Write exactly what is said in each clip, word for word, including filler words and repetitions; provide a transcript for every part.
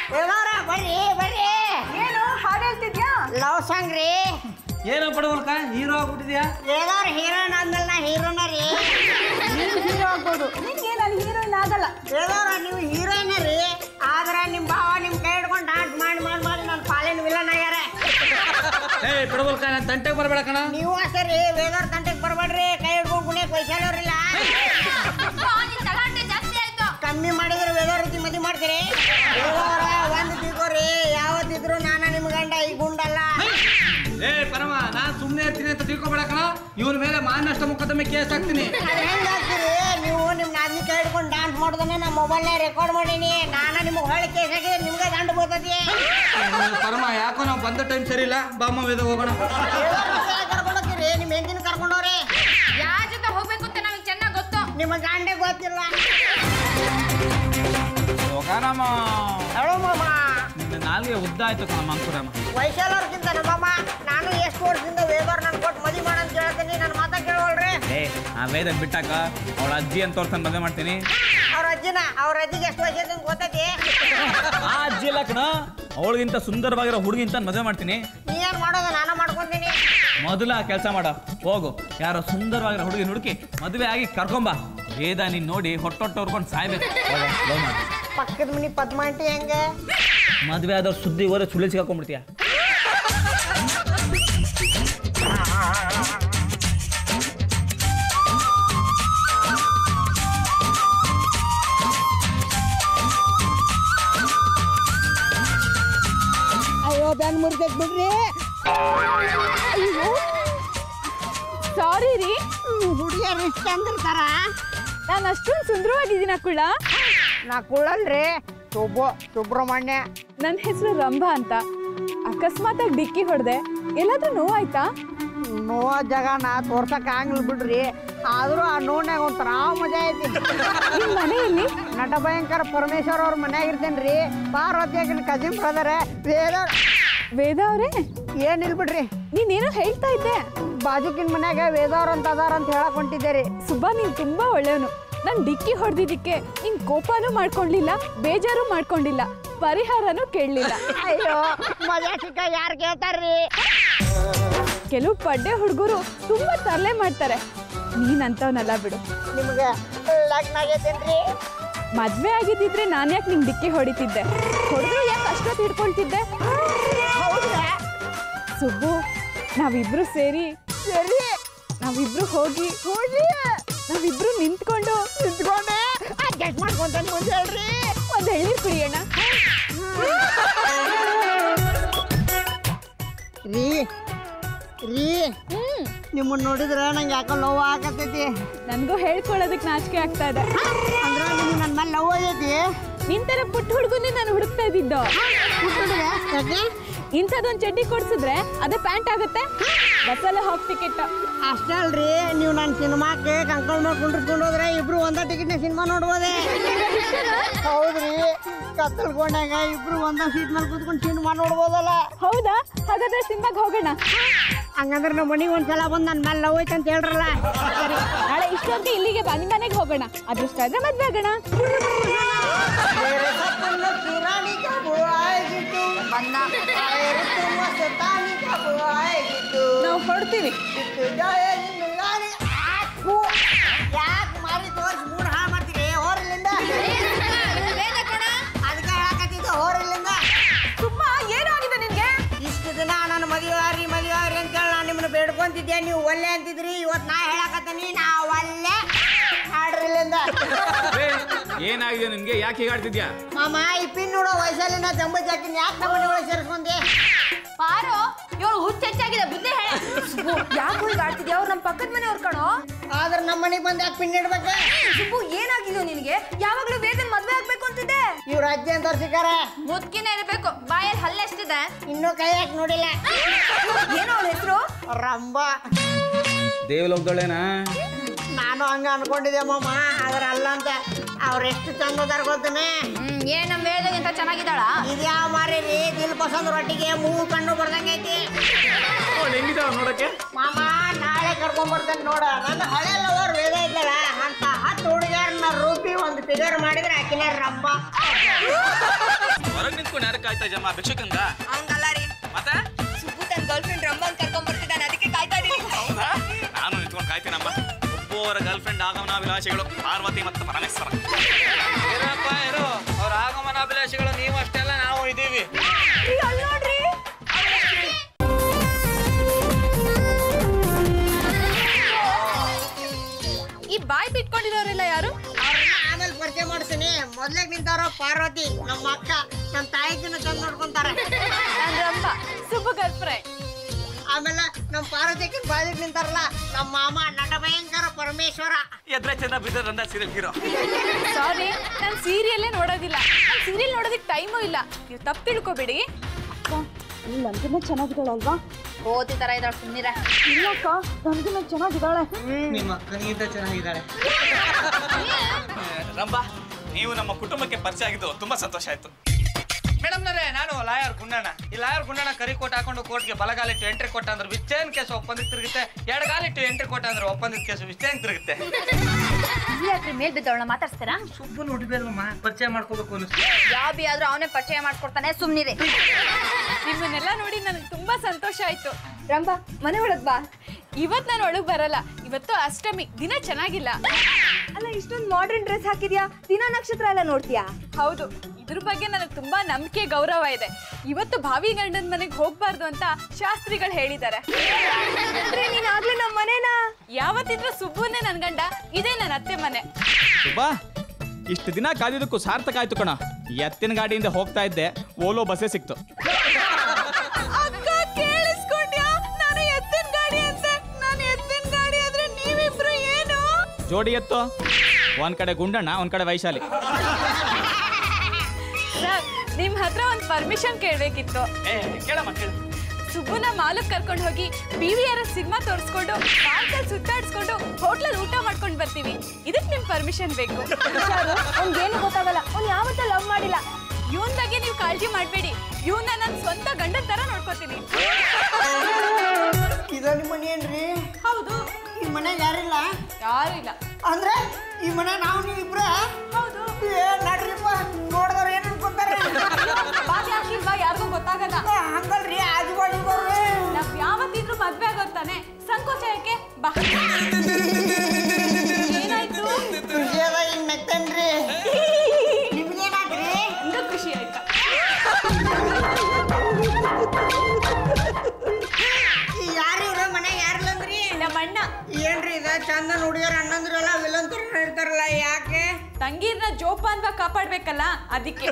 ಬರ್ರಿ ಬರ್ರಿ. ಏನು ಹಾಡು ಹೇಳ್ತಿದ್ಯಾ? ಲವ್ ಸಾಂಗ್ ರೀ. ಏನೋ ಪಡವಲ್ಕ ಹೀರೋ ಆಗ್ಬಿಟ್ಟಿದ್ಯಾ? ಏನಾರ ಹೀರೋಯಿನ್ ಆದ್ಮೇಲೆ ನಾ ಹೀರೋನ ರೀ. ನೀನು ಹೀರೋ ಆಗ್ಬೋದು, ನಿಂಗೆ ಅಲ್ಲಿ ಹೀರೋಯಿನ್ ಆಗಲ್ಲ. ಏನಾರ ನೀವು ಹೀರೋಯಿನ್ ರೀ, ಆದ್ರೆ ನಿಮ್ ಭಾವ ನಿಮ್ ಕೈ ಹಿಡ್ಕೊಂಡು ಡಾನ್ಸ್ ಮಾಡಿ ಮಾಡಿ ಮಾಡಿ ನನ್ನ ಪಾಲಿನ ವಿಲನ್ ಆಗ್ಯಾರ. ಏ ಪಡವಲ್ಕ ನಾನು ತಂಟೆಗೆ ಬರಬೇಡ ಕಣ. ನೀವು ಅಷ್ಟೇ ರೀ, ವೇದವ್ರ ತಂಟೆಗೆ ಬರ್ಬೇಡ್ರಿ. ಕೈ ಹಿಡ್ಕೊಂಡು ಕುಣಿಯಕ್ ವಯಸ್ಸಾದವ್ರಿಲ್ಲ. ಕಮ್ಮಿ ಮಾಡಿದ್ರೆ ವೇದವ್ರ ರೀತಿ ಮದುವೆ ಮಾಡ್ತೀರಿ. ಒಂದು ತಿಳ್ಕೋರಿ, ಯಾವತ್ತಿದ್ರು ನಾನ ನಿಮ್ ಗಂಡ ಈ ಗುಂಡಲ್ಲ. ಏ ಪರಮ, ನಾನ್ ಸುಮ್ನೆ ಇರ್ತೀನಿ ಅಂತ ತಿಳ್ಕೊಬೇಡ ಕಣ. ಇವನ ಮೇಲೆ ಮಾನನಷ್ಟ ಮೊಕದ್ದಮೆ ಕೇಸ್ ಹಾಕ್ತೀನಿ. ಹೆಂಗ್ ಆಗ್ತೀರಿ ನೀವು? ನಿಮ್ ನಾದ್ನಿ ಕೈ ಹಿಡ್ಕೊಂಡು ಡಾನ್ಸ್ ಮಾಡೋದನ್ನ ನಮ್ಮ ಮೊಬೈಲ್ ರೆಕಾರ್ಡ್ ಮಾಡೀನಿ. ನಾನ ನಿಮ್ಗೆ ಹೊಳೆ ಕೇಸ್ ಹಾಕಿದ್ರೆ ನಿಮ್ಗೆ ದಂಡ ಬರ್ತದೆ. ಪರಮ, ಯಾಕೋ ನಾವು ಬಂದ ಟೈಮ್ ಸರಿ ಇಲ್ಲ. ಬಾಮ್ಮ ವೇದ ಹೋಗೋಣ. ಕರ್ಕೊಂಡು ಹೋಗ್ತೀರಿ, ನಿಮ್ ಹೆಂದಿನ ಕರ್ಕೊಂಡವ್ರಿ. ಯಾರ ಜೊತೆ ಹೋಗ್ಬೇಕು ಅಂತ ನಮಗೆ ಚೆನ್ನಾಗಿ ಗೊತ್ತು. ನಿಮ್ಮ ಗಂಡೆ ಗೊತ್ತಿಲ್ಲ. ಹೋಗೋಣಮ್ಮ. ಹೇಳು ಮಾಮ. ನಿನ್ನ ನಾಲ್ಗೆ ಉದ್ದ ಆಯ್ತು ಕಣಮ್ಮ ಅಂಕುರಮ್ಮ. ವಯಸ್ಸಲ್ಲವ್ರಕ್ಕಿಂತ ನಮ್ಮಮ್ಮ. ನಾನು ಎಷ್ಟು ವರ್ಷದಿಂದ ವೇದವ್ರ ನನ್ ಕೊಟ್ಟು ಮದುವೆ ಮಾಡಂತ ಕೇಳ್ತೀನಿ, ನನ್ನ ಮಾತಾ ಕೇಳವಲ್ರಿ. ಏ ಆ ವೇದ ಬಿಟ್ಟಾಕ ಅವಳ ಅಜ್ಜಿ ಅಂತ ತೋರ್ಸನ್ ಮದುವೆ ಮಾಡ್ತೀನಿ. ಅವ್ರ ಅಜ್ಜಿನ ಅವ್ರ ಅಜ್ಜಿಗೆ ಎಷ್ಟು ವಯಸ್ಸು ಅಂತ ಗೊತ್ತೈತಿ? ಆ ಅಜ್ಜಿ ಇಲ್ಲ ಕಣ, ಅವಳಿಗಿಂತ ಸುಂದರವಾಗಿರೋ ಹುಡುಗಿಂತ ಮದುವೆ ಮಾಡ್ತೀನಿ. ನೀ ಏನ್ ಮಾಡೋದು? ನಾನು ಮಾಡ್ಕೊಂತೀನಿ. ಮೊದಲ ಕೆಲಸ ಮಾಡ, ಹೋಗು ಯಾರೋ ಸುಂದರವಾಗಿರೋ ಹುಡುಗಿ ಹುಡುಕಿ ಮದುವೆ ಆಗಿ ಕರ್ಕೊಂಬ. ವೇದ ನೀನ್ ನೋಡಿ ಹೊಟ್ಟೊಟ್ಟು ಹೊರ್ಕೊಂಡು ಸಾಯ್ಬೇಕು. ಪಕ್ಕದ ಮನಿ ಪದ್ಮಾಂಟಿ ಹೆಂಗ ಮದುವೆ ಆದವ್ರು ಸುದ್ದಿ ಹೋದ್ರೆ ಸುಳ್ಳಿ ಸಿಗಾಕೊಂಡ್ಬಿಡ್ತೀಯ. ಅಯ್ಯೋ ಬ್ಯಾನ್ ಮುರಿದೈತ್ ಬಿಡ್ರಿ. ಸಾರಿ ರೀ, ಹುಡುಗಿಯರು ಇಷ್ಟ ಅಂದಿರ್ತಾರ. ನಾನು ಅಷ್ಟೊಂದು ಸುಂದರವಾಗಿದ್ದೀನ ಕುಳ್ಳ? ನಾ ಕುಳ್ಳಲ್ರಿ, ಸುಬ್ಬು ಸುಬ್ರಹ್ಮಣ್ಯ. ನನ್ನ ಹೆಸರು ರಂಭಾ ಅಂತ. ಅಕಸ್ಮಾತಾಗಿ ಡಿಕ್ಕಿ ಹೊಡೆದೆ, ಎಲ್ಲಾದ್ರೂ ನೋವಾಯ್ತಾ? ನೋವ ಜಾಗ ನಾ ತೋರ್ಸಕ್ ಆಗಲ್ ಬಿಡ್ರಿ, ಆದ್ರೂ ಆ ನೋಡ್ನಾಗ ಒಂಥರ ಮಜಾ ಐತಿ. ನಿಮ್ಮ ಮನೆಯಲ್ಲಿ ನಟ ಭಯಂಕರ ಪರಮೇಶ್ವರ್ ಅವ್ರ ಮನ್ಯಾಗ ಇರ್ತೇನ್ರಿ. ಪಾರ್ವತಿ ಆಗಿನ ಕಜಿನ್ ಬ್ರದರ್ ವೇದ. ವೇದ ಅವರೇ, ಏನಿಲ್ ಬಿಡ್ರಿ, ನೀನೇನೋ ಹೇಳ್ತಾ ಇದ್ದೆ. ಬಾಜುಕಿನ ಮನ್ಯಾಗ ವೇದವ್ರ ಅಂತ ಅದಾರ ಅಂತ ಹೇಳಕ್ ಹೊಂಟಿದ್ದೀರಿ. ಸುಬ್ಬ, ನೀನ್ ತುಂಬಾ ಒಳ್ಳೆಯವನು. ನನ್ ಡಿಕ್ಕಿ ಹೊಡೆದಿದ್ದಕ್ಕೆ ನಿನ್ ಕೋಪನೂ ಮಾಡ್ಕೊಂಡಿಲ್ಲ, ಬೇಜಾರು ಮಾಡ್ಕೊಂಡಿಲ್ಲ, ಪರಿಹಾರನೂ ಕೇಳಲಿಲ್ಲ. ಅಯ್ಯೋ ಮಜಾ ಸಿಕ್ಕ ಯಾರು ಕೇಳ್ತಾರ್ರಿ? ಕೆಲವು ಪಡ್ಡೆ ಹುಡುಗರು ತುಂಬಾ ತರಲೆ ಮಾಡ್ತಾರೆ, ನೀನಂತವನಲ್ಲ ಬಿಡು. ನಿಮ್ಗೆ ಲಗ್ನ ಆಗೈತೇನ್ರಿ? ಮದ್ವೆ ಆಗಿದ್ದಿದ್ರೆ ನಾನು ಯಾಕೆ ನಿಂಗೆ ಡಿಕ್ಕಿ ಹೊಡಿತಿದ್ದೆ? ಹೊಡೆದ್ರು ಯಾಕೆ ಅಷ್ಟೊತ್ತು ಹಿಡ್ಕೊಳ್ತಿದ್ದೆ? ಹೌದ್ರಾ? ಸುಬ್ಬು, ನಾವಿಬ್ರು ಸೇರಿ ಸರಿ, ನಾವಿಬ್ರು ಹೋಗಿ ಹೋಗಿ ನಾವಿಬ್ರು ನಿಂತ್ಕೊಂಡು ನಿಂತ್ಕೊಂಡೆ ಅಡ್ಜಸ್ಟ್ ಮಾಡ್ಕೊಂತಾನೆ ಮುಂದೆ ಹೇಳ್ರಿ. ಒಂದು ಎಳ್ನೀರು ಕುಡಿಯೋಣ. ರೀ ರೀ ನಿಮ್ಮನ್ನ ನೋಡಿದ್ರೆ ನಂಗೆ ಯಾಕೋ ಲವ್ ಆಗತೈತಿ. ನನಗೂ ಹೇಳ್ಕೊಳ್ಳೋದಕ್ಕೆ ನಾಚಿಕೆ ಆಗ್ತಾ ಇದೆ. ಅಂದ್ರೆ ನಿಮ್ಗೆ ನನ್ನ ಮೇಲೆ ಲವ್ ಆಗೈತಿ? ನಿಂತರ ಪುಟ್ಟ ಹುಡುಗನೇ ನಾನು ಹುಡುಕ್ತಾ ಇದ್ದಿದ್ದು. ಯಾಕೆ? ಇಂಥದ್ದೊಂದು ಚಡ್ಡಿ ಕೊಡ್ಸಿದ್ರೆ ಅದೇ ಪ್ಯಾಂಟ್ ಆಗುತ್ತೆ. ಬಸ್ಸಲ್ಲೇ ಹೋಗಿ ಟಿಕೆಟ್. ಅಷ್ಟೇ ಅಲ್ರಿ, ನೀವು ನನ್ನ ಸಿನಿಮಾಕ್ಕೆ ಕಂಕಲ್ ಮೇಲೆ ಕುಂಡ್ರಿಸ್ಕೊಂಡು ಹೋದ್ರೆ ಇಬ್ರು ಒಂದ ಟಿಕೆಟ್ನ ಸಿನಿಮಾ ನೋಡ್ಬೋದೇ. ಹೌದ್ರಿ, ಕತ್ತಲ್ಕೊಂಡಾಗ ಇಬ್ರು ಒಂದ ಸೀಟ್ ಮೇಲೆ ಕೂತ್ಕೊಂಡು ಸಿನಿಮಾ ನೋಡ್ಬೋದಲ್ಲ. ಹೌದಾ? ಹಾಗಾದ್ರೆ ಸಿನಿಮಾಗೆ ಹೋಗೋಣ. ಹಂಗಂದ್ರೆ ನಮ್ಮ ಮನೆಗೆ ಒಂದ್ಸಲ ಬಂದು ನನ್ನ ಮೇಲೆ ಲವ್ ಐತೆ ಅಂತ ಹೇಳ್ರಲ್ಲ. ಸರಿ, ನಾಳೆ ಇಷ್ಟೊಂದು ಇಲ್ಲಿಗೆ ಬಾ, ನಿಮ್ಮ ಮನೆಗೆ ಹೋಗೋಣ. ಅದೃಷ್ಟ ಆದ್ರೆ ಮದ್ವೆ ಆಗೋಣ. ನಾವು ಹೊಡ್ತೀವಿ. ಯಾಕೆ ಮಾರಿ ತೋರಿಸಿ ಮೂಡ್ ಹಾಳು ಮಾಡ್ತೀರಿ? ಹೋರಲ್ಲಿಂದ ಅದಕ್ಕೆ ಹೇಳಕತ್ತಿದ್ದೆ, ಹೋರಲ್ಲಿಂದ. ತುಂಬಾ ಏನಾಗಿದೆ ನಿನ್ಗೆ? ಇಷ್ಟು ದಿನ ನನ್ನ ಮದುವೆ ಆರಿ ಮದುವೆ ಆರಿ ಅಂತೇಳಿ ನಾನು ನಿಮ್ಮನ್ನ ಬೇಡ್ಕೊಂತಿದ್ದೆ, ನೀವು ಒಲ್ಲೆ ಅಂತಿದ್ರಿ. ಇವತ್ತು ನಾ ಹೇಳಕತ್ತೀನಿ, ನಾ ಒಲ್ಲೆ ಆಡ್ರಿಲ್ಲಿಂದ. ಏನಾಗಿದೆ ನಿನ್ಗೆ? ಯಾಕೆ ಹೀಗಾಡ್ತಿದ್ಯಾ? ಮಾಮ, ಈ ಪಿನ್ ನೋಡೋ ವಯಸ್ಸಲ್ಲಿ ನಾ ಜಂಬ ಜಾಕಿನಿ, ಯಾಕೆ ನಮ್ಮ ಮನೆ ಒಳಗೆ ಸೇರಿಸ್ಕೊಂಡೆ? ಪಾರು, ಇವಳು ಹುಚ್ಚ ಹೆಚ್ಚಾಗಿದೆ, ಬುದ್ಧಿ ಹೇಳ. ಯಾಕೆ ಹೋಗಿ ಆಡ್ತಿದ್ಯಾ? ಅವ್ರು ನಮ್ಮ ಪಕ್ಕದ ಮನೆಯವ್ರು ಕಣೋ. ಆದ್ರೆ ನಮ್ಮ ಮನೆಗೆ ಬಂದು ಯಾಕೆ ಪಿನ್ ಇಡ್ಬೇಕು? ಸುಬ್ಬು, ಏನಾಗಿದ್ಯೋ ನಿನಗೆ? ಯಾವಾಗ್ಲೂ ವೇದನ್ ಮದ್ವೆ ಆಗ್ಬೇಕು ಅಂತಿದ್ದೆ. ಇವ್ರ ಅಜ್ಜಿ ಅಂತ ಸಿಕ್ಕಾರ ಮುದ್ಕಿನ ಇರಬೇಕು, ಬಾಯಲ್ಲಿ ಹಲ್ಲೆಷ್ಟಿದೆ. ಇನ್ನೂ ಕೈ ಯಾಕೆ ನೋಡಿಲ್ಲ? ಏನೋ ಅವಳ ಹೆಸರು? ರಂಭ. ದೇವಲೋಕದಳೇನಾ? ನಾನು ಹಂಗ ಅನ್ಕೊಂಡಿದ್ದೆ ಮಾಮ, ಆದ್ರೆ ಅಲ್ಲ ಅಂತ. ಅವ್ರೆಷ್ಟು ಚಂದ ಅದಾರ ಗೊತ್ತನೆ. ಹ್ಮ್, ಏನ್ ನಮ್ಮ ವೇದಗಿಂತ ಚೆನ್ನಾಗಿದ್ದಾಳ? ಇದ್ಯಾ ಮಾರಿ ರೀ, ದಿಲ್ ಪಸಂದ್ ರೊಟ್ಟಿಗೆ ಮೂಗು ಕಣ್ಣು ಬರ್ದಂಗೈತಿ. ಹೆಂಗಿದಾವ ನೋಡಕ್ಕೆ? ಮಾಮ, ನಾಳೆ ಕರ್ಕೊಂಡ್ ಬರ್ತೇನೆ ನೋಡ. ನನ್ನ ಹಳೆ ಲವರ್ ವೇದ ಇದ್ದಲ್ಲ ಅಂತ ಹತ್ತು ಹುಡುಗಿಯರನ್ನ ರೂಪಿ ಒಂದು ಫಿಗರ್ ಮಾಡಿದ್ರೆ ಆಕಿನ ರಂಭ. ಹೊರಗೆ ನಿಂತ್ಕೊಂಡು ಕಾಯ್ತಾ ಜಮ್ಮ ಭಿಕ್ಷುಕಂಗ ಹಂಗಲ್ಲ ರೀ ಮತ್ತೆ ಸುಬ್ಬು ತನ್ನ ಗರ್ಲ್ ಫ್ರೆಂಡ್ ರಂಬನ್ ಕರ್ಕೊಂಡ್ ಬರ್ತಿದ್ದಾನೆ ಅದಕ್ಕೆ ಕಾಯ್ತಾ ಇದೀನಿ ಹೌದಾ ನಾನು ನಿಂತ್ಕೊಂಡು ಕಾಯ್ತೀನಮ್ಮ ಒಬ್ಬವರ ಗರ್ಲ್ ಫ್ರೆಂಡ್ ಆಗಮನಾಭಿಲಾಷಿಗಳು ಪಾರ್ವತಿ ಮತ್ತು ಪರಮೇಶ್ವರ ಇರಪ್ಪ ಇರು ಅವ್ರ ಆಗಮನಾಭಿಲಾಷಿಗಳು ನೀವು ಅಷ್ಟೆಲ್ಲ ನಾವು ಇದ್ದೀವಿ ನೋಡ್ರಿ ಈ ಬಾಯ್ ಬಿಟ್ಕೊಂಡಿರೋರೆಲ್ಲ ಯಾರು? ಆಮೇಲೆ ಪರಿಚಯ ಮಾಡ್ತೀನಿ. ಮೊದ್ಲಾಗ ನಿಂತಾರೋ ಪಾರ್ವತಿ ನಮ್ಮ ಅಕ್ಕ, ನಮ್ಮ ತಾಯಿನ ಚಂದ ನೋಡ್ಕೊಂತಾರೆ. ನಾನು ರಂಭ, ಸುಬ್ಬು ಗರ್ಲ್ ಫ್ರೆಂಡ್. ಆಮೇಲೆ ನಮ್ಮ ಪಾರ್ವತಿ ಬಾಜಿಗೆ ನಿಂತಾರಲ್ಲ ನಮ್ಮ ಮಾಮ ನಟ ಭಯಂಕರ ಪರಮೇಶ್ವರ. ಎದ್ರೆ ಚಂದ ಬಿದ್ದ ರಂದ ಸೀರಿಯಲ್ ಹೀರೋ. ಸಾರಿ, ನಾನು ಸೀರಿಯಲ್ಲೇ ನೋಡೋದಿಲ್ಲ. ನಾನು ಸೀರಿಯಲ್ ನೋಡೋದಕ್ಕೆ ಟೈಮು ಇಲ್ಲ. ನೀವು ತಪ್ಪು ತಿಳ್ಕೊಬೇಡಿ. ನೀ ನನ್ಗಿನ್ನ ಚೆನ್ನಾಗಿದ್ದಾಳಲ್ವಾ? ಓದಿ ತರ ಇದ್ದಾಳೆ ಸುಮ್ಮನಿರ. ಇಲ್ಲಕ್ಕ, ನನ್ಗಿನ್ನ ಚೆನ್ನಾಗಿದ್ದಾಳೆ. ನಿಮ್ಮ ಅಕ್ಕನಿಗಿಂತ ಚೆನ್ನಾಗಿದ್ದಾಳೆ. ರಂಭಾ, ನೀವು ನಮ್ಮ ಕುಟುಂಬಕ್ಕೆ ಪರಿಚಯ ಆಗಿದ್ದು ತುಂಬಾ ಸಂತೋಷ ಆಯ್ತು. ಮೇಡಮ್ನರೇ, ನಾನು ಲಾಯರ್ ಗುಂಡಣ್ಣ. ಈ ಲಾಯರ್ ಗುಂಡಣ್ಣ ಕರಿ ಕೋಟ್ ಹಾಕೊಂಡು ಕೋರ್ಟ್ಗೆ ಬಲಗಾಲಿಟ್ಟು ಎಂಟ್ರಿ ಕೊಟ್ಟ ಅಂದ್ರೆ ವಿಚಾರಣೆ ಕೇಸು ಒಪ್ಪಂದಕ್ಕೆ ತಿರುಗುತ್ತೆ. ಎಡಗಾಲಿಟ್ಟು ಎಂಟ್ರಿ ಕೊಟ್ಟ ಅಂದ್ರೆ ಒಪ್ಪಂದದ ಕೇಸು ವಿಚಾರಣೆ ತಿರುಗುತ್ತೆ. ಯಾಕ್ರಿ ಮೇಲ್ ಬಿದ್ದವಳನ್ನ ಮಾತಾಡ್ಸ್ತಾರಾ? ಸುಬ್ಬು ನೋಡಿಬೇಲ್ವಮ್ಮ, ಪರಿಚಯ ಮಾಡ್ಕೋಬೇಕು ಅನಿಸ್ತು. ಯಾವ ಬಿ ಆದ್ರೂ ಅವನೇ ಪರಿಚಯ ಮಾಡ್ಕೊಡ್ತಾನೆ, ಸುಮ್ನಿರಿ. ನಿಮ್ಮನ್ನೆಲ್ಲ ನೋಡಿ ನನಗೆ ತುಂಬಾ ಸಂತೋಷ ಆಯ್ತು. ರಂಭ, ಮನೆ ಒಳಗ್ ಬಾ. ಇವತ್ತು ನಾನು ಒಳಗೆ ಬರಲ್ಲ. ಇವತ್ತು ಅಷ್ಟಮಿ, ದಿನ ಚೆನ್ನಾಗಿಲ್ಲ. ಅಲ್ಲ, ಇಷ್ಟೊಂದು ಮಾಡರ್ನ್ ಡ್ರೆಸ್ ಹಾಕಿದ್ಯಾ, ದಿನ ನಕ್ಷತ್ರ ಎಲ್ಲ ನೋಡ್ತೀಯಾ? ಹೌದು, ಇದ್ರ ಬಗ್ಗೆ ನನಗೆ ತುಂಬಾ ನಂಬಿಕೆ ಗೌರವ ಇದೆ. ಇವತ್ತು ಭಾವಿ ಗಂಡನ ಮನೆಗೆ ಹೋಗ್ಬಾರ್ದು ಅಂತ ಶಾಸ್ತ್ರಿಗಳು ಹೇಳಿದ್ದಾರೆ. ನೀನ್ ಆಗ್ಲೇ ನಮ್ಮ ಮನೇನ ಯಾವತ್ತಿದ್ರು ಸುಬ್ಬುನೇ ನನ್ ಗಂಡ, ಇದೇ ನನ್ನ ಅತ್ತೆ ಮನೆ. ಸುಬ್ಬಾ, ಇಷ್ಟು ದಿನ ಕಾದಿದ್ದಕ್ಕೂ ಸಾರ್ಥಕ ಆಯ್ತು ಕಣ. ಎತ್ತಿನ ಗಾಡಿಯಿಂದ ಹೋಗ್ತಾ ಇದ್ದೆ, ಓಲೋ ಬಸ್ಸೇ ಸಿಕ್ತು. ಅಕ್ಕ, ಕೇಳಿಸ್ಕೊಂಡ್ಯಾ? ನಾನು ಎತ್ತಿನ ಗಾಡಿ ಅಂತೆ. ನಾನು ಎತ್ತಿನ ಗಾಡಿ ಆದ್ರೆ ನೀವಿಬ್ರು ಏನು ಜೋಡಿ ಎತ್ತು. ಒಂದ್ ಕಡೆ ಗುಂಡಣ್ಣ, ಒಂದ್ ಕಡೆ ವೈಶಾಲಿ. ಸರ್, ನಿಮ್ ಹತ್ರ ಒಂದು ಪರ್ಮಿಷನ್ ಕೇಳಬೇಕಿತ್ತು. ಕೇಳಮ್ಮ, ಕೇಳ. ಸುಬ್ಬುನ ಮಾಲಕ್ ಕರ್ಕೊಂಡು ಹೋಗಿ ಪಿ ವಿ ಆರ್ ಸಿನಿಮಾ ತೋರಿಸ್ಕೊಂಡು ಪಾರ್ಕಲ್ಲಿ ಸುತ್ತಾಡಿಸ್ಕೊಂಡು ಹೋಟ್ಲಲ್ಲಿ ಊಟ ಮಾಡ್ಕೊಂಡು ಬರ್ತೀವಿ. ಇದಕ್ಕೆ ನಿಮ್ ಪರ್ಮಿಷನ್ ಬೇಕು. ಅವ್ನಿಗೇನು ಗೊತ್ತಾಗಲ್ಲ, ಅವ್ನು ಯಾವತ್ತೂ ಲವ್ ಮಾಡಿಲ್ಲ. ಇವನ್ ಬಗ್ಗೆ ನೀವು ಕಾಳಜಿ ಮಾಡಬೇಡಿ. ಇವನ್ನ ನನ್ನ ಸ್ವಂತ ಗಂಡನ ತರ ನೋಡ್ಕೋತೀನಿ. ಇದ ನಿಮ್ಮ ಮನೆ ಏನ್ರಿ? ಹೌದು. ಈ ಮನೆಗೆ ಯಾರಿಲ್ಲ? ಯಾರು ಇಲ್ಲ. ಅಂದ್ರೆ ಈ ಮನೆ ನಾವು ನೀವು ಇಬ್ರ? ಹೌದು. ಏ ನಡ್ರಿಪ್ಪ, ನೋಡಿದವ್ರು ಏನು ಅನ್ಕೊಂತಾರೆ? ಬಾಗಿ ಹಾಕಿಲ್ವಾ, ಯಾರಿಗೂ ಗೊತ್ತಾಗಲ್ಲ. ಹಂಗಲ್ರಿ, ಆಜು ಬಾಜು ಬರ್ರಿ. ನಾವ್ ಯಾವತ್ತಿದ್ರು ಮದ್ವೆ ಆಗೋತ್ತಾನೆ, ಸಂಕೋಚ ಯಾಕೆ? ಬಾ. ಏನಾಯ್ತು? ಖುಷಿ ಅದ, ಹಿಂಗ್ ನಗ್ತೇನ್ರಿ. ನಿಮ್ಗೇನಾಗ್ರಿ? ಇನ್ನೂ ಖುಷಿ ಆಯ್ತಾ? ಯಾರು ಇವ್ರ ಮನೆಗೆ ಯಾರಿಲ್ಲಂದ್ರಿ? ನಮ್ಮ ಅಣ್ಣ. ಏನ್ರಿ ಇದ ಚಂದ ಹುಡುಗಿಯರ್ ಅಣ್ಣಂದ್ರಲ್ಲ ವಿಲನ್ ತರ ಇರ್ತಾರಲ್ಲ, ಯಾಕೆ? ತಂಗೀರ್ನ ಜೋಪಾನ್ವಾಗಿ ಕಾಪಾಡ್ಬೇಕಲ್ಲ, ಅದಕ್ಕೆ.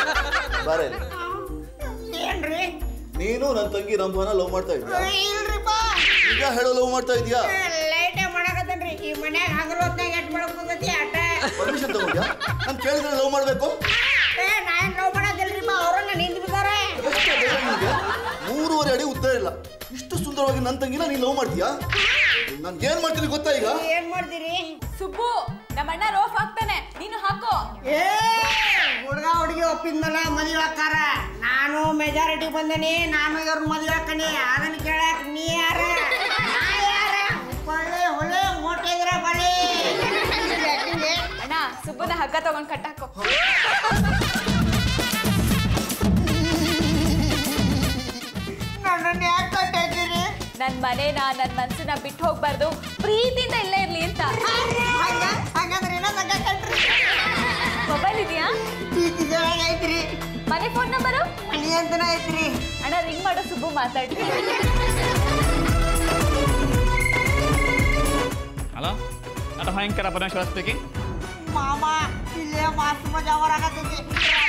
ಏನ್ರಿ? ನೀನು ನನ್ನ ತಂಗಿ ರಂಭಾನ ಲವ್ ಮಾಡ್ತಾ ಇದ್ಯಾ? ಇಲ್ರಿಪ್ಪ, ಈಗ ಹೇಳೋ ಲವ್ ಮಾಡ್ತಾ ಇದೀಯಾ? ಲೈಟೇ ಮಾಡಕತ್ತೇನ್ರಿ. ಈ ಮನ್ಯಾಗ ಹಗಲು ಹೊತ್ನಾಗ ಎಟ್ ಮಾಡಕ್ ಹೋಗತಿ ಆಟ. ಪರ್ಮಿಷನ್ ತಗೊಂಡ್ಯಾ? ನಾನು ಕೇಳಿದ್ರೆ ಲವ್ ಮಾಡ್ಬೇಕು? ಏ ನಾನ್ ಲವ್ ಮಾಡದಿಲ್ರಿಪ್ಪ, ಅವ್ರನ್ನ ನಿಂತು ಬಿದ್ದಾರೆ. ಎಷ್ಟೇ ಬೇಗ ನಿನ್ಗೆ? ಮೂರುವರೆ ಅಡಿ ಉದ್ದ ಇಲ್ಲ, ಇಷ್ಟು ಸುಂದರವಾಗಿ ನನ್ನ ತಂಗಿನ ನೀನು ಲವ್ ಮಾಡ್ತೀಯಾ? ನಾನು ಏನ್ ಮಾಡ್ತೀನಿ ಗೊತ್ತಾ ಈಗ? ಏನ್ ಮಾಡ್ತೀರಿ? ಸುಬ್ಬು, ನಮ್ಮ ಅಣ್ಣ ರೋಫ್ ಹಾಕ್ತಾನೆ, ನೀನು ಹಾಕೋ. ಏ ಹುಡುಗ ಹುಡುಗಿ ಒಪ್ಪಿದ್ಮೇಲೆ ಮದುವೆ ಹಾಕಾರ. ನಾನು ಮೆಜಾರಿಟಿ ಬಂದನಿ, ನಾನು ಇವ್ರ ಮದುವೆ ಹಾಕನಿ. ಅದನ್ನ ಕೇಳಕ್ ನೀ ಯಾರ? ನಾ ಯಾರ? ಒಳ್ಳೆ ಹೊಳೆ ಮೋಟೆ ಇದ್ರ ಬಳಿ. ಅಣ್ಣ, ಸುಬ್ಬುನ ಹಗ್ಗ ತಗೊಂಡ್ ಕಟ್ಟಾಕೋ. ನನ್ನನ್ನು ಯಾಕೆ ಕಟ್ಟಾಕಿರಿ? ನನ್ ಮನೇನ, ನನ್ ಮನ್ಸನ್ನ ಬಿಟ್ಟು ಹೋಗ್ಬಾರ್ದು, ಪ್ರೀತಿಯಿಂದ ಇಲ್ಲೇ ಇರ್ಲಿ ಅಂತ. ಹಂಗ ಹಂಗಂದ್ರೆ ಇನ್ನೊಂದು ಹಗ್ಗ ಕಟ್ರಿ. ಮೊಬೈಲ್ ಇದೆಯಾ? ಐತ್ರಿ. ಮನೆ ಫೋನ್ ನಂಬರು? ಮನಿ ಅಂತನ ಐತ್ರಿ. ಅಣ್ಣ, ರಿಂಗ್ ಮಾಡೋ, ಸುಬ್ಬು ಮಾತಾಡಿ. ಹಲೋ, ನಟ ಭಯಂಕರ ಪರಮೇಶ್ವರ ಸ್ಪೀಕಿಂಗ್. ಮಾಮ, ಇಲ್ಲೇ ಮಸ್ತ್ ಮಜಾ ಹೊರಾಗತ್ತೈತಿ.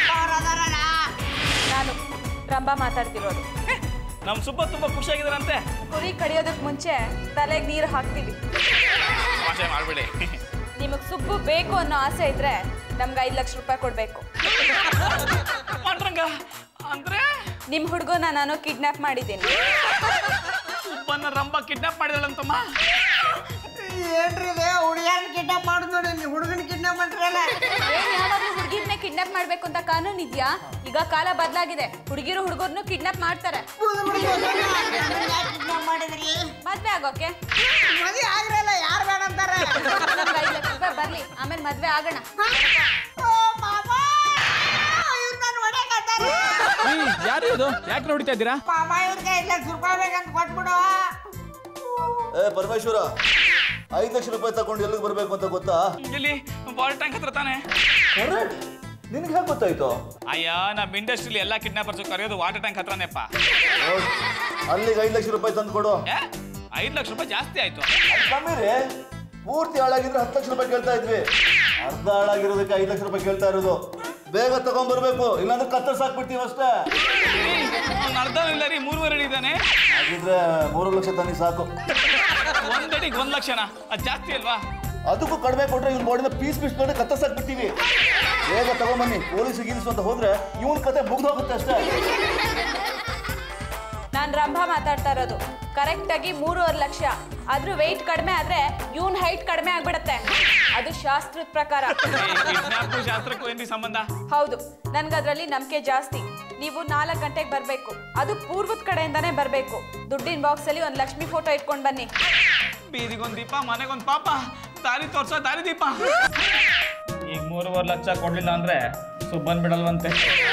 ನಾನು ರಂಭಾ ಮಾತಾಡ್ತಿರೋದು. ನಮ್ ಸುಬ್ಬ ತುಂಬಾ ಖುಷಿಯಾಗಿದಾರಂತೆ. ಕುರಿ ಕಡಿಯೋದಕ್ ಮುಂಚೆ ತಲೆಗೆ ನೀರು ಹಾಕ್ತೀವಿ. ತಮಾಷೆ ಮಾಡ್ಬಿಡಿ. ನಿಮಗ್ ಸುಬ್ಬು ಬೇಕು ಅನ್ನೋ ಆಸೆ ಇದ್ರೆ ನಮ್ಗೆ ಐದು ಲಕ್ಷ ರೂಪಾಯಿ ಕೊಡ್ಬೇಕು. ಮಾಡ್ರಂಗ ಅಂದ್ರೆ ನಿಮ್ ಹುಡುಗನ ನಾನು ಕಿಡ್ನಾಪ್ ಮಾಡಿದ್ದೀನಿ. ಸುಬ್ಬನ್ನ ರಂಭ ಕಿಡ್ನಾಪ್ ಮಾಡಿದಳಂತಮ್ಮ. ಏನ್ರಿ ಇದೆ? ಹುಡುಗಿಯನ್ನ ಕಿಡ್ನಾಪ್ ಮಾಡುದು ನೋಡಿ, ನೀವು ಹುಡುಗನ ಕಿಡ್ನಾಪ್ ಮಾಡ್ರಲ್ಲ. ಏನ್ ಯಾವಾಗ್ಲೂ ಹುಡುಗಿರ್ನೇ ಕಿಡ್ನಾಪ್ ಮಾಡ್ಬೇಕು ಅಂತ ಕಾನೂನು ಇದ್ಯಾ? ಈಗ ಕಾಲ ಬದಲಾಗಿದೆ, ಹುಡುಗಿರು ಹುಡುಗರ್ನು ಕಿಡ್ನಾಪ್ ಮಾಡ್ತಾರೆ. ಕಿಡ್ನಾಪ್ ಮಾಡಿದ್ರಿ? ಮದ್ವೆ ಆಗೋಕೆ. ಮದುವೆ ಆಗ್ರಲ್ಲ, ಯಾರು ಬೇಡ ಅಂತಾರ? ನಮ್ಗೆ ಐದು ಲಕ್ಷ ರೂಪಾಯಿ ಬರ್ಲಿ, ಆಮೇಲೆ ಮದ್ವೆ ಆಗೋಣ. ಓ ಮಾಮ, ಇವ್ರು ನಾನು ಹೊಡ್ಯಾಕತ್ತಾರ. ಈ ಯಾರು ಇದು ಯಾಕೆ ನೋಡ್ತಾ ಇದ್ದೀರಾ? ಮಾಮ ಇವ್ರಿಗೆ ಐದು ಲಕ್ಷ ರೂಪಾಯಿ ಬೇಕಂತ ಕೊಟ್ಬಿಡು. ಏ ಪರಮೇಶ್ವರ, ಐದು ಲಕ್ಷ ರೂಪಾಯಿ ತಗೊಂಡು ಎಲ್ಲಿಗೆ ಬರ್ಬೇಕು ಅಂತ ಗೊತ್ತಾ? ಇಲ್ಲಿ ಬಾಲ್ ಟ್ಯಾಂಕ್ ಹತ್ರ ತಾನೆ. ನಿನ್ಗೆ ಹೇಗೆ ಗೊತ್ತಾಯ್ತು? ಅಯ್ಯ ನಮ್ಮ ಇಂಡಸ್ಟ್ರಿಲಿ ಎಲ್ಲ ಕಿಡ್ನಾಪರ್ಸ್ ಕರೆಯೋದು ವಾಟರ್ ಟ್ಯಾಂಕ್ ಹತ್ರನೇಪ್ಪ. ಅಲ್ಲಿಗೆ ಐದು ಲಕ್ಷ ರೂಪಾಯಿ ತಂದು ಕೊಡು. ಐದು ಲಕ್ಷ ರೂಪಾಯಿ ಜಾಸ್ತಿ ಆಯ್ತು. ಕಮ್ಮಿ ರೀ, ಪೂರ್ತಿ ಹಾಳಾಗಿದ್ರೆ ಹತ್ತು ಲಕ್ಷ ರೂಪಾಯಿ ಕೇಳ್ತಾ ಇದ್ವಿ. ಅರ್ಧ ಹಾಳಾಗಿರೋದಕ್ಕೆ ಐದು ಲಕ್ಷ ರೂಪಾಯಿ ಕೇಳ್ತಾ ಇರೋದು. ಬೇಗ ತಗೊಂಡ್ಬರ್ಬೇಕು, ಇಲ್ಲಾಂದ್ರೆ ಕತ್ತರ್ಸ್ ಹಾಕ್ಬಿಡ್ತೀವಿ ಅಷ್ಟೇ. ಅರ್ಧ ಇಲ್ಲ ರೀ, ಮೂರುವರೆ ಅಡಿ ಇದ್ದಾನೆ. ಹಾಗಿದ್ರೆ ಮೂರು ಲಕ್ಷ ತನ್ನಿ ಸಾಕು. ಒಂದಡಿಗೆ ಒಂದ್ ಲಕ್ಷನಾ? ಅದು ಜಾಸ್ತಿ ಅಲ್ವಾ? ಅದಕ್ಕೂ ಕಡಿಮೆ ಕೊಟ್ರೆ ಇವ್ನ ಬಾಡಿನ ಪೀಸ್ ಪೀಸ್ ಮಾಡಿ ಕತ್ತರ್ಸ್ ಹಾಕ್ಬಿಡ್ತೀವಿ. ಬೇಗ ತಗೊಂಬನ್ನಿ, ಪೊಲೀಸ್ ಗೀಲಿಸು ಅಂತ ಹೋದ್ರೆ ಇವನ್ ಕತೆ ಮುಗ್ದು ಹೋಗುತ್ತೆ ಅಷ್ಟೇ. ನಾನು ರಂಭ ಮಾತಾಡ್ತಾ ಇರೋದು. ಕರೆಕ್ಟ್ ಆಗಿ ಮೂರುವರೆ ಲಕ್ಷ. ಆದ್ರೂ ವೆಯ್ಟ್ ಕಡಿಮೆ ಆದ್ರೆ ಇವನ್ ಹೈಟ್ ಕಡಿಮೆ ಆಗ್ಬಿಡತ್ತೆ. ಅದು ಶಾಸ್ತ್ರದ ಪ್ರಕಾರ. ಶಾಸ್ತ್ರಕ್ಕೂ ಏನ್ರಿ ಸಂಬಂಧ? ಹೌದು, ನನ್ಗದ್ರಲ್ಲಿ ನಂಬಿಕೆ ಜಾಸ್ತಿ. ನೀವು ನಾಲ್ಕು ಗಂಟೆಗೆ ಬರ್ಬೇಕು. ಅದು ಪೂರ್ವದ ಕಡೆಯಿಂದಾನೇ ಬರ್ಬೇಕು. ದುಡ್ಡಿನ ಬಾಕ್ಸ್ ಅಲ್ಲಿ ಒಂದ್ ಲಕ್ಷ್ಮಿ ಫೋಟೋ ಇಟ್ಕೊಂಡ್ ಬನ್ನಿ. ಬೀದಿಗೊಂದ್ ದೀಪ, ಮನೆಗೊಂದ್ ಪಾಪ, ದಾರಿ ತೋರ್ಸೋ ದಾರಿ ದೀಪ. ಈಗ ಮೂರುವರೆ ಲಕ್ಷ ಕೊಡ್ಲಿಲ್ಲ ಅಂದ್ರೆ ಸುಬ್ಬನ್ ಬಿಡಲ್ವಂತೆ.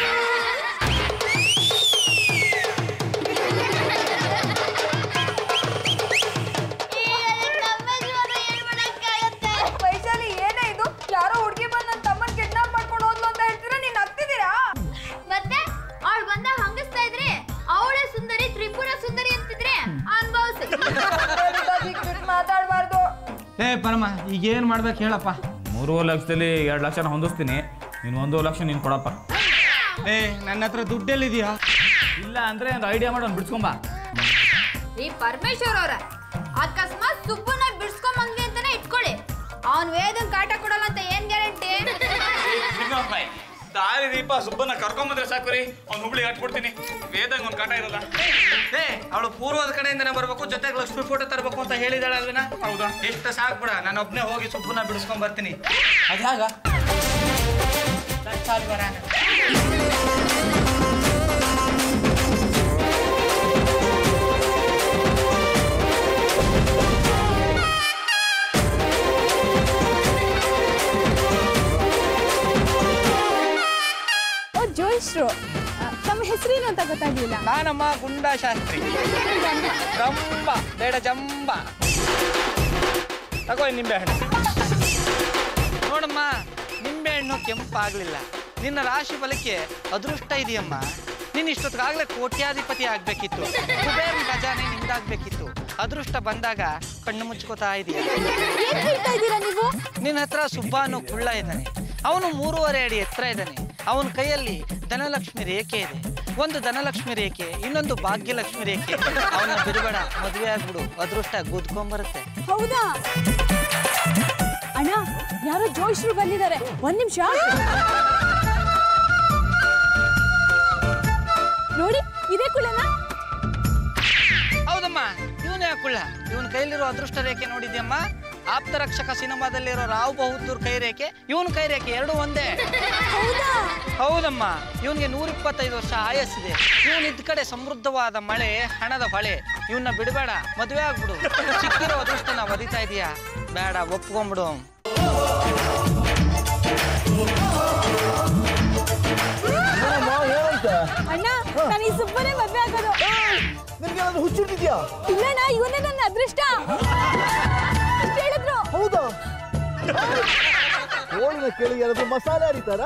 ವೈಶಾಲಿ, ಏನೇ ಇದು? ಯಾರೋ ಹುಡುಗಿ ಬಂದು ನನ್ನ ತಮ್ಮನ್ ಕಿಡ್ನಾಪ್ ಮಾಡ್ಕೊಂಡು ಹೋದ್ಲು ಅಂತ ಹೇಳ್ತೀರಾ? ನೀನ್ ಹತ್ತಿದ್ದೀರಾ? ಮತ್ತೆ ಅವಳು ಬಂದಾಗ ಹಂಗಿಸ್ತಾ ಇದ್ರಿ, ಅವಳೇ ಸುಂದರಿ, ತ್ರಿಪುರ ಸುಂದರಿ ಅಂತಿದ್ರೆ ಅನ್ಭವಿಸಿ. ಮಾತಾಡಬಾರ್ದು. ಏ ಪರಮ, ಈಗ ಏನ್ ಮಾಡ್ಬೇಕು ಹೇಳಪ್ಪ? ಮೂರುವರೆ ಲಕ್ಷದಲ್ಲಿ ಎರಡು ಲಕ್ಷನ ಹೊಂದಿಸ್ತೀನಿ. ನೀನು ಒಂದೂವರೆ ಲಕ್ಷ ನೀನು ಕೊಡಪ್ಪ. ಏ ನನ್ನ ಹತ್ರ ದುಡ್ಡೆಲ್ಲಿದೆಯಾ? ಇಲ್ಲ ಅಂದ್ರೆ ಒಂದು ಐಡಿಯಾ ಮಾಡಿ ಒಂದು ಬಿಡ್ಸ್ಕೊಂಬ. ಈ ಪರಮೇಶ್ವರ್ ಅವ್ರ ಅಕಸ್ಮಾತ್ ಸುಬ್ಬನ ಬಿಡ್ಸ್ಕೊಂಬಂದ್ವಿ ಅಂತಾನೆ ಇಟ್ಕೊಳ್ಳಿ, ಅವ್ನ್ ವೇದನ್ ಕಾಟ ಕೊಡಲ್ಲ ಅಂತ ಏನ್ ಗ್ಯಾರಂಟಿ? ದಾರಿ ದೀಪ ಸುಬ್ಬನ್ನ ಕರ್ಕೊಂಬಂದ್ರೆ ಸಾಕು ರೀ, ಅವ್ನು ಹುಬ್ಳಿಗೆ ಹಾಕ್ಬಿಡ್ತೀನಿ. ವೇದಂಗ್ ಒಂದು ಕಾಟ ಇರಲ್ಲ. ಏ ಅವಳು ಪೂರ್ವದ ಕಡೆಯಿಂದನೇ ಬರ್ಬೇಕು, ಜೊತೆಗೆ ಲಕ್ಷ್ಮಿ ಫೋಟೋ ತರಬೇಕು ಅಂತ ಹೇಳಿದಾಳೆ ಅಲ್ವೇನಾ? ಹೌದಾ? ಎಷ್ಟು ಸಾಕು ಬಿಡ, ನಾನು ಒಬ್ನೇ ಹೋಗಿ ಸುಬ್ಬನ ಬಿಡಿಸ್ಕೊಂಡ್ ಬರ್ತೀನಿ. ಅದಾಗ ಜೋಯಿಸ್ರು, ತಮ್ಮ ಹೆಸರೇನು ಅಂತ ಗೊತ್ತಾಗ್ಲಿಲ್ಲ. ನಾನಮ್ಮ ಗುಂಡಾ ಶಾಸ್ತ್ರಿ. ರಂಬ ಬೇಡ ಜಂಬ. ತಗೋ ನಿಂಬೆ ಹಣ್ಣು. ನೋಡಮ್ಮ, ನಿಂಬೆ ಹಣ್ಣು ಕೆಂಪಾಗ್ಲಿಲ್ಲ. ನಿನ್ನ ರಾಶಿ ಫಲಕ್ಕೆ ಅದೃಷ್ಟ ಇದೆಯಮ್ಮ. ನೀನ್ ಇಷ್ಟೊತ್ತಿಗಾಗ್ಲೇ ಕೋಟ್ಯಾಧಿಪತಿ ಆಗ್ಬೇಕಿತ್ತು. ಕುಬೇರನ ಖಜಾನೆ ನಿಂದಾಗ್ಬೇಕಿತ್ತು. ಅದೃಷ್ಟ ಬಂದಾಗ ಕಣ್ಣು ಮುಚ್ಕೋತಾ ಇದೀಯ. ಏನ್ ಹೇಳ್ತಾ ಇದ್ದೀರಾ ನೀವು? ನಿನ್ನ ಹತ್ರ ಸುಬ್ಬ ಅನ್ನೋ ಕುಳ್ಳ ಇದ್ದಾನೆ. ಅವನು ಮೂರುವರೆ ಅಡಿ ಎತ್ತರ ಇದ್ದಾನೆ. ಅವನ ಕೈಯಲ್ಲಿ ಧನಲಕ್ಷ್ಮಿ ರೇಖೆ ಇದೆ. ಒಂದು ಧನಲಕ್ಷ್ಮಿ ರೇಖೆ, ಇನ್ನೊಂದು ಭಾಗ್ಯಲಕ್ಷ್ಮಿ ರೇಖೆ. ಅವನ ಬಿಡಬೇಡ, ಮದುವೆ ಆಗ್ಬಿಡು, ಅದೃಷ್ಟ ಗುದ್ಕೊಂಬರುತ್ತೆ. ಹೌದಾ ಅಣ್ಣ? ಯಾರೋ ಜೋಯಿಸ್ರು ಬಂದಿದ್ದಾರೆ, ಒಂದ್ ನಿಮಿಷ ನೋಡಿ. ಇದೇ ಕುಳ್ಳನ? ಹೌದಮ್ಮ, ಇವನೇ ಕುಳ್ಳ. ಇವನ್ ಕೈಲಿರೋ ಅದೃಷ್ಟ ರೇಖೆ ನೋಡಿದ್ಯಮ್ಮ? ಆಪ್ತ ರಕ್ಷಕ ಸಿನಿಮಾದಲ್ಲಿರೋ ರಾವ್ ಬಹದ್ದೂರ್ ಕೈ ರೇಖೆ, ಇವನ್ ಕೈ ರೇಖೆ ಎರಡು ಒಂದೇ. ಹೌದಮ್ಮ, ಇವನ್ಗೆ ನೂರ ಇಪ್ಪತ್ತೈದು ವರ್ಷ ಆಯಸ್ಸಿದೆ. ಇವನ್ ಇದ್ ಕಡೆ ಸಮೃದ್ಧವಾದ ಮಳೆ, ಹಣದ ಹೊಳೆ. ಇವನ್ನ ಬಿಡಬೇಡ, ಮದುವೆ ಆಗ್ಬಿಡು. ಸಿಕ್ಕಿರೋ ಅದೃಷ್ಟನ ಒದಿತಾ ಇದೀಯಾ? ಬೇಡ, ಒಪ್ಕೊಂಡ್ಬಿಡು. ಅಣ್ಣ, ನಾನು ಈ ಸುಬ್ಬನೇ ಮದ್ವೆ ಆಗೋದು. ನಿನ್ಗೇನಾದ್ರೂ ಹುಚ್ಚಿಟ್ಟಿದ್ಯಾ? ಇಲ್ಲಣ್ಣ, ಇವನೇ ನನ್ನ ಅದೃಷ್ಟ ಹೇಳಿದ್ರು. ಹೌದಾ? ಹೋಳಿನ ಕೇಳಿ ಯಾರಾದ್ರೂ ಮಸಾಲೆ ಅರಿತಾರ?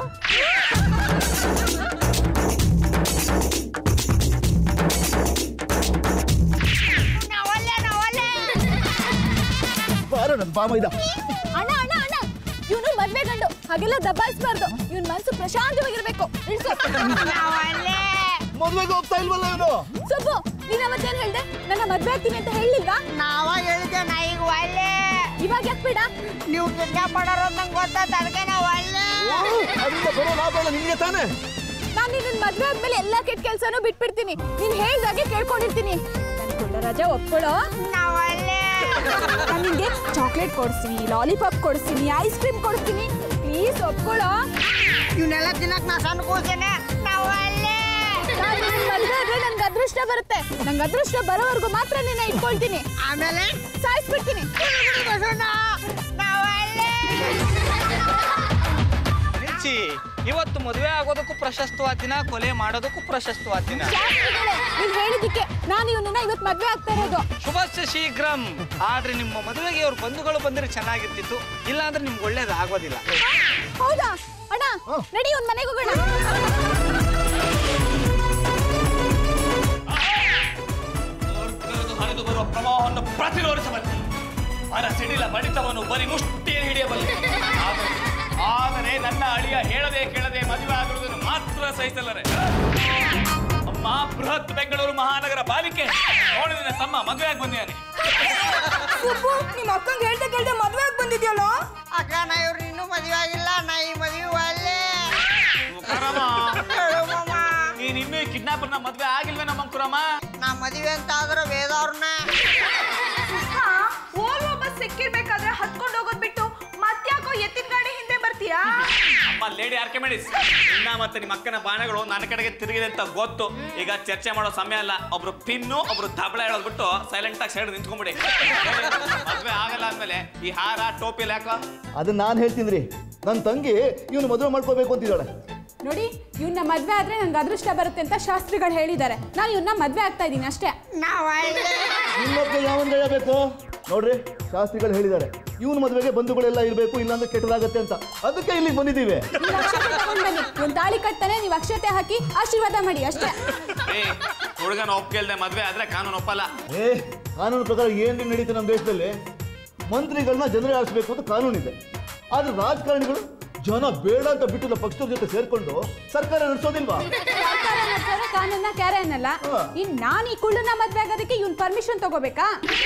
ಬಾರ ನನ್ ಬಾಮ ಇದ. ಅಣ್ಣ ಅಣ್ಣ ಅಣ್ಣ, ಇವನು ಮದ್ವೆ ಗಂಡು, ಹಾಗೆಲ್ಲ ದಬಾಯಿಸ್ಬಾರ್ದು. ಇವನ್ ಮನ್ಸು ಪ್ರಶಾಂತವಾಗಿರ್ಬೇಕು. ಇಳ್ಸು. ಮದ್ವೆಗೆ ಹೋಗ್ತಾ ಇಲ್ವಲ್ಲ ಇವನು? ಸುಬ್ಬು, ನೀನ್ ಅವತ್ತೇನ್ ಹೇಳ್ದೆ? ನನ್ನ ಮದ್ವೆ ಆಗ್ತೀನಿ ಅಂತ ಹೇಳಿಲ್ವಾ? ನಾವಾಗ ಹೇಳಿದ್ದೆ ನಾ ಈಗ ಒಳ್ಳೆ. ಇವಾಗ ಯಾಕೆ ಬೇಡ? ನೀವು ಕಿಡ್ನಾಪ್ ಮಾಡೋರು ನಂಗೆ ಗೊತ್ತಾಯ್ತು, ಅದಕ್ಕೆ ನಾ ಒಳ್ಳೆ. ಅದರಿಂದ ಬರೋ ಲಾಭ ಎಲ್ಲ ನಿನ್ಗೆ ತಾನೆ? ನಾನು ನಿನ್ನ ಮದ್ವೆ ಆದ್ಮೇಲೆ ಎಲ್ಲಾ ಕೆಟ್ಟ ಕೆಲ್ಸನೂ ಬಿಟ್ಬಿಡ್ತೀನಿ. ನೀನ್ ಹೇಳ್ದಾಗೆ ಕೇಳ್ಕೊಂಡಿರ್ತೀನಿ. ನನ್ ಕುಳ್ಳ ರಾಜ ಒಪ್ಕೊಳ್ಳೋ. ನಾ ಒಳ್ಳೆ. ನಾನು ನಿನ್ಗೆ ಚಾಕ್ಲೇಟ್ ಕೊಡಿಸ್ತೀನಿ, ಲಾಲಿಪಾಪ್ ಕೊಡಿಸ್ತೀನಿ, ಐಸ್ ಕ್ರೀಮ್ ಕೊಡಿಸ್ತೀನಿ. ಪ್ಲೀಸ್ ಒಪ್ಕೊಳ್ಳೋ. ಇವನ್ನೆಲ್ಲ ತಿನ್ನಕ್ ನಾ ಸಣ್ಣ ಕೂಸೇನೆ. ನಾ ಒಳ್ಳೆ. ನಾನು ನಿನ್ನ ಮದ್ವೆ ಆದ್ರೆ ನನ್ಗೆ ಅದೃಷ್ಟ ಬರುತ್ತೆ. ನಂಗೆ ಅದೃಷ್ಟ ಬರೋವರೆಗೂ ಮಾತ್ರ ನಿನ್ನ ಇಟ್ಕೊಳ್ತೀನಿ. ಆಮೇಲೆ ಸಾಯಿಸ್ಬಿಡ್ತೀನಿ. ನಾ ಒಳ್ಳೆ. ನಿಲ್ಸಿ. ಇವತ್ತು ಮದುವೆ ಆಗೋದಕ್ಕೂ ಪ್ರಶಸ್ತವಾದ ದಿನ, ಕೊಲೆ ಮಾಡೋದಕ್ಕೂ ಪ್ರಶಸ್ತವಾದ ದಿನ. ನೀವ್ ಹೇಳಿದಕ್ಕೆ ನಾನು ಇವನನ್ನ ಇವತ್ತು ಮದ್ವೆ ಆಗ್ತಾ ಇರೋದು. ಶುಭಸ್ಯ ಶೀಘ್ರಂ. ಆದ್ರೆ ನಿಮ್ಮ ಮದುವೆಗೆ ಅವ್ರ ಬಂಧುಗಳು ಬಂದ್ರೆ ಚೆನ್ನಾಗಿರ್ತಿತ್ತು, ಇಲ್ಲ ಅಂದ್ರೆ ನಿಮ್ಗೆ ಒಳ್ಳೇದು ಆಗೋದಿಲ್ಲ. ಹೌದಾ ಅಣ್ಣ, ನಡಿ ಒಂದ್ ಮನೆಗೆ ಹೋಗೋಣ. ಹರಿದು ಬರುವ ಪ್ರವಾಹವನ್ನು ಪ್ರತಿರೋಧಿಸಬಲ್ಲೆ, ಮರ ಸಿಡಿಲ ಬಡಿತವನ್ನು ಬರೀ ಮುಷ್ಟಿಯಲ್ಲಿ ಹಿಡಿಯಬಲ್ಲೆ. ಆದರೆ ನನ್ನ ಅಳಿಯ ಹೇಳದೆ ಕೇಳದೆ ಮದುವೆ ಆಗಿರುವುದನ್ನು ಮಾತ್ರ ಸಹಿಸಲ್ಲರೆ. ಅಮ್ಮ, ಬೃಹತ್ ಬೆಂಗಳೂರು ಮಹಾನಗರ ಪಾಲಿಕೆ ನೋಡಿದ ತಮ್ಮ ಮದುವೆ ಆಗಿ ಬಂದಿದ್ದಾನೆ. ನಿಮ್ಮ ಅಕ್ಕಂಗೆ ಹೇಳ್ದೆ ಕೇಳ್ದೆ ಮದ್ವೆ ಆಗಿ ಬಂದಿದ್ಯಲ್ಲ. ಅಕ್ಕ, ನಾ ಇವ್ರು ಇನ್ನೂ ಮದುವೆ ಆಗಿಲ್ಲ, ನಾ ಈ ಮದುವೆ ಅಲ್ಲೇ. ನೀನ್ ಇನ್ನೂ ಕಿಡ್ನಾಪರ್ನ ಮದ್ವೆ ಆಗಿಲ್ವೇ ನಮ್ಮ ಅಂಕುರಮ್ಮ? ನಾ ಮದುವೆ ಅಂತ ಆದ್ರೆ ವೇದವ್ರನ್ನ ಓಲ್ವ ಬಸ್ ಸಿಕ್ಕಿರ್ಬೇಕಾದ್ರೆ ಹತ್ಕೊಂಡು ಹೋಗೋದ್ ಬಿಟ್ಟು ಮತ್ತ್ಯಾಕೋ ಎತ್ತಿನ ಗಾಡಿ ಹಿಂದೆ ಬರ್ತೀಯಾ? ಅಮ್ಮ ಲೇಡಿ ಆರ್ಕಿಮೆಡಿಸ್, ಇನ್ನ ಮತ್ತೆ ನಿಮ್ಮ ಅಕ್ಕನ ಬಾಣಗಳು ನನ್ನ ಕಡೆಗೆ ತಿರುಗಿದೆ ಅಂತ ಗೊತ್ತು. ಈಗ ಚರ್ಚೆ ಮಾಡೋ ಸಮಯ ಅಲ್ಲ. ಒಬ್ರು ಪಿನ್ನು ಒಬ್ರು ದಬಳ ಹೇಳೋದ್ ಬಿಟ್ಟು ಸೈಲೆಂಟ್ ಆಗಿ ಸೈಡ್ ನಿಂತ್ಕೊಂಡ್ಬಿಡಿ. ಮದ್ವೆ ಆಗಲ್ಲ ಅಂದ್ಮೇಲೆ ಈ ಹಾರ ಟೋಪಿ ಯಾಕೋ? ಅದನ್ನ ನಾನು ಹೇಳ್ತೀನಿ ರೀ. ನನ್ನ ತಂಗಿ ಇವನು ಮದುವೆ ಮಾಡ್ಕೋಬೇಕು ಅಂತಿದ್ದಾಳೆ. ನೋಡಿ, ಇವನ್ನ ಮದ್ವೆ ಆದ್ರೆ ನನ್ಗೆ ಅದೃಷ್ಟ ಬರುತ್ತೆ ಅಂತ ಶಾಸ್ತ್ರಿಗಳು ಹೇಳಿದ್ದಾರೆ. ನಾನು ಇವನ್ನ ಮದ್ವೆ ಆಗ್ತಾ ಇದ್ದೀನಿ ಅಷ್ಟೇ. ನಿಮ್ಮಕ್ಕೆ ಯಾವನ್ ಹೇಳಬೇಕು ನೋಡ್ರಿ, ಶಾಸ್ತ್ರಿಗಳು ಹೇಳಿದ್ದಾರೆ ಇವನ ಮದುವೆಗೆ ಬಂಧುಗಳೆಲ್ಲ ಇರಬೇಕು, ಇಲ್ಲಾಂದ್ರೆ ಕೆಟ್ಟದಾಗತ್ತೆ ಅಂತ. ಅದಕ್ಕೆ ಇಲ್ಲಿಗೆ ಬಂದಿದ್ದೀವಿ. ಒಂದು ತಾಳಿ ಕಟ್ತಾನೆ, ನೀವು ಅಕ್ಷತೆ ಹಾಕಿ ಆಶೀರ್ವಾದ ಮಾಡಿ ಅಷ್ಟೇ. ಹುಡುಗನ ಒಪ್ಪಿಗೆಲ್ದೆ ಮದ್ವೆ ಆದ್ರೆ ಕಾನೂನು ಒಪ್ಪಲ್ಲ. ಏ, ಕಾನೂನು ಪ್ರಕಾರ ಏನ್ ನಡೀತದೆ ನಮ್ಮ ದೇಶದಲ್ಲಿ? ಮಂತ್ರಿಗಳನ್ನ ಜನರೇ ಆರಿಸಬೇಕು ಅಂತ ಕಾನೂನಿದೆ. ಆದ್ರೆ ರಾಜಕಾರಣಿಗಳು ಜನ ಬೇಡ ಅಂತ ಬಿಟ್ಟಿಲ್ಲ ಪಕ್ಷದ ಜೊತೆ ಸೇರ್ಕೊಂಡು ಸರ್ಕಾರ ನಡೆಸೋದಿಲ್ವಾ? ಸರ್ಕಾರ ನಡೆಸೋರೆ ಕಾನೂನ ಕ್ಯಾರೆ ಅನ್ನಲ್ಲ. ಇನ್ ನಾನು ಈ ಕುಳ್ಳನ ಮದ್ವೆ ಆಗೋದಕ್ಕೆ ಇವ್ನ ಪರ್ಮಿಷನ್ ತಗೋಬೇಕಾ?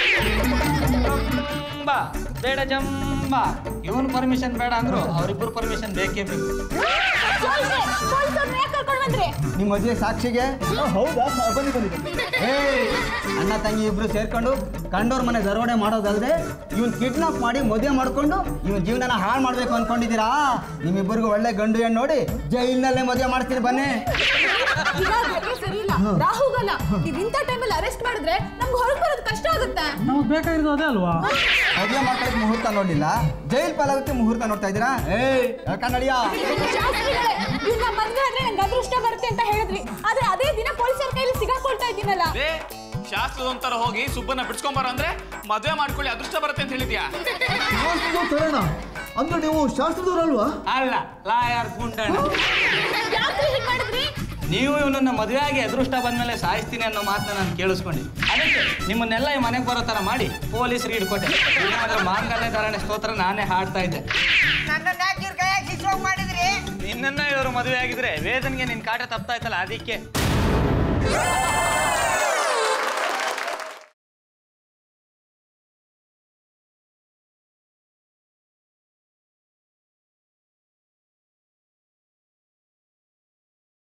ಬಾ ಬೇಡ ಜಂಬಾ, ಇವನ್ ಪರ್ಮಿಷನ್ ಬೇಡ ಅಂದ್ರು ಅವ್ರಿಬ್ರು ಪರ್ಮಿಷನ್ ಬೇಕೇ ಬೇಕು. ನಿಮ್ಮ ಮದುವೆ ಸಾಕ್ಷಿಗೆ ಹೌದಾ? ಬನ್ನಿ ಬನ್ನಿ ಬನ್ನಿ. ಏ ಅಣ್ಣ ತಂಗಿ ಇಬ್ರು ಸೇರ್ಕೊಂಡು ಕಂಡೋರ್ ಮನೆ ದರೋಡೆ ಮಾಡೋದಲ್ದೆ ಇವನ್ ಕಿಡ್ನಾಪ್ ಮಾಡಿ ಮದುವೆ ಮಾಡ್ಕೊಂಡು ಇವನ್ ಜೀವನನ ಹಾಳು ಮಾಡ್ಬೇಕು ಅನ್ಕೊಂಡಿದ್ದೀರಾ? ನಿಮ್ಮಿಬ್ಬರಿಗೂ ಒಳ್ಳೆ ಗಂಡು ಹೆಣ್ಣು ನೋಡಿ ಜೈಲಿನಲ್ಲೇ ಮದುವೆ ಮಾಡ್ತೀನಿ ಬನ್ನಿ. ಸರಿ ಇಲ್ಲ, ರಾಹುಗಲ್ಲ. ನೀವ್ ಇಂಥ ಟೈಮಲ್ಲಿ ಅರೆಸ್ಟ್ ಮಾಡಿದ್ರೆ ನಮ್ಗೆ ಹೊರಗೆ ಬರೋದು ಕಷ್ಟ ಆಗುತ್ತೆ. ನಮ್ಗೆ ಬೇಕಾಗಿರೋದು ಅದೇ ಅಲ್ವಾ? ಮದುವೆ ಮಾಡ್ಕೊಳ್ಳೋಕೆ ಮುಹೂರ್ತ ನೋಡ್ಲಿಲ್ಲ, ಜೈಲ್ ಪಾಲಾಗುತ್ತೆ ಮುಹೂರ್ತ ನೋಡ್ತಾ ಇದ್ದೀರಾ? ಏ ಕನ್ನಡಿಯಾ, ಇವ್ನ ಮದ್ವೆ ಆದ್ರೆ ನಂಗೆ ಅದೃಷ್ಟ ಬರುತ್ತೆ ಅಂತ ಹೇಳಿದ್ರಿ, ಆದ್ರೆ ಅದೇ ದಿನ ಪೊಲೀಸರ ಕೈಲಿ ಸಿಗಾಕೊಳ್ತಾ ಇದ್ದೀನಲ್ಲ. ಶಾಸ್ತ್ರದ ಒಂಥರ ಹೋಗಿ ಸುಬ್ಬನ್ನ ಬಿಡ್ಸ್ಕೊಂಬಾರ ಅಂದ್ರೆ ಮದುವೆ ಮಾಡ್ಕೊಳ್ಳಿ ಅದೃಷ್ಟ ಬರುತ್ತೆ ಅಂತ ಹೇಳಿದ್ಯಾ? ಅಂದ್ರೆ ನೀವು ಶಾಸ್ತ್ರದವ್ರಲ್ವಾ? ಅಲ್ಲ, ಲಾಯರ್ ಗುಂಡಣ್ಣ. ನೀವು ಇವನನ್ನ ಮದುವೆ ಆಗಿ ಅದೃಷ್ಟ ಬಂದ್ಮೇಲೆ ಸಾಯಿಸ್ತೀನಿ ಅನ್ನೋ ಮಾತನ್ನ ನಾನು ಕೇಳಿಸ್ಕೊಂಡೆ. ಅದಕ್ಕೆ ನಿಮ್ಮನ್ನೆಲ್ಲ ಈ ಮನೆಗೆ ಬರೋ ತರ ಮಾಡಿ ಪೊಲೀಸರಿಗೆ ಹಿಡ್ಕೊಟ್ಟೆ. ಇಲ್ಲಾಂದ್ರೆ ಮಾಂಗಲ್ಯ ಧಾರಣೆ ಸ್ತೋತ್ರ ನಾನೇ ಹಾಡ್ತಾ ಇದ್ದೆ. ನಿನ್ನನ್ನ ಇವರು ಮದುವೆ ಆಗಿದ್ರೆ ವೇದನ್ಗೆ ನಿನ್ ಕಾಟ ತಪ್ತಾ ಇತ್ತಲ್ಲ, ಅದಕ್ಕೆ